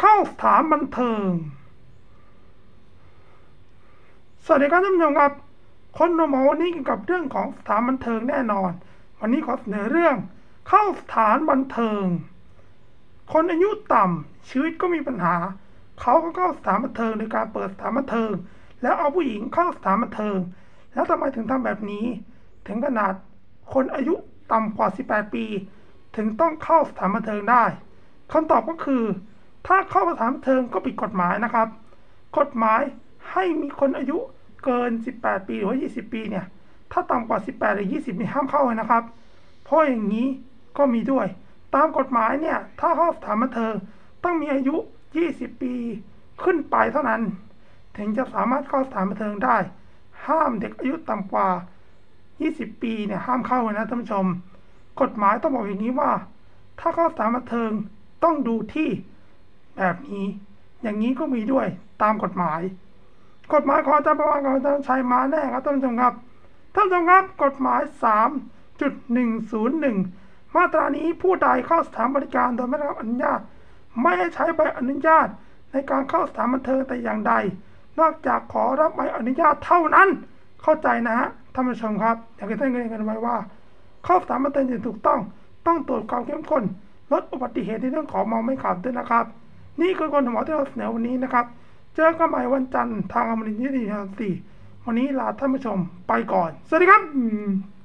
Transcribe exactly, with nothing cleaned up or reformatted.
เข้าสถานบันเทิงสวัสดีครับท่านผู้ชมครับคนหนุ่มวันนี้เกี่ยวกับเรื่องของสถานบันเทิงแน่นอนวันนี้ขอเสนอเรื่องเข้าสถานบันเทิงคนอายุต่ำชีวิตก็มีปัญหาเขาก็เข้าสถานบันเทิงในการเปิดสถานบันเทิงแล้วเอาผู้หญิงเข้าสถานบันเทิงแล้วทำไมถึงทำแบบนี้ถึงขนาดคนอายุต่ำกว่าสิบแปดปีถึงต้องเข้าสถานบันเทิงได้คำตอบก็คือถ้าเข้าสถานบันเทิงก็ผิดกฎหมายนะครับกฎหมายให้มีคนอายุเกินสิบแปดปีหรือว่ายี่สิบปีเนี่ยถ้าต่ำกว่าสิบแปดหรือยี่สิบนี่ห้ามเข้าเลยนะครับเพราะอย่างนี้ก็มีด้วยตามกฎหมายเนี่ยถ้าเข้าสถานบันเทิงต้องมีอายุยี่สิบปีขึ้นไปเท่านั้นถึงจะสามารถเข้าสถานบันเทิงได้ห้ามเด็กอายุต่ำกว่ายี่สิบปีเนี่ยห้ามเข้าเลยนะท่านผู้ชมกฎหมายต้องบอกอย่างนี้ว่าถ้าเข้าสถานบันเทิงต้องดูที่แบบนี้อย่างนี้ก็มีด้วยตามกฎหมายกฎหมายของอาจารย์ประวัติของอาจารย์ชัยมาแน่ครับท่านผู้ชมครับท่านผู้ชมครับกฎหมาย สาม จุด หนึ่ง ศูนย์ หนึ่ง มาตรานี้ผู้ใดเข้าสถานบริการโดยไม่ได้รับอนุญาตไม่ให้ใช้ใบอนุญาตในการเข้าสถานบันเทิงแต่อย่างใดนอกจากขอรับใบอนุญาตเท่านั้นเข้าใจนะฮะท่านผู้ชมครับอยากให้ท่านเรียนกันไว้ว่าเข้าสถานบันเทิงอย่างถูกต้องต้องตรวจความเข้มข้นลดอุบัติเหตุในเรื่องของเมาไม่ขับด้วยนะครับนี่คือคนหมอที่เราเสนอวันนี้นะครับเจอกันใหม่วันจันทร์ทางอมรินทร์ยี่สิบสี่วันนี้ลาท่านผู้ชมไปก่อนสวัสดีครับ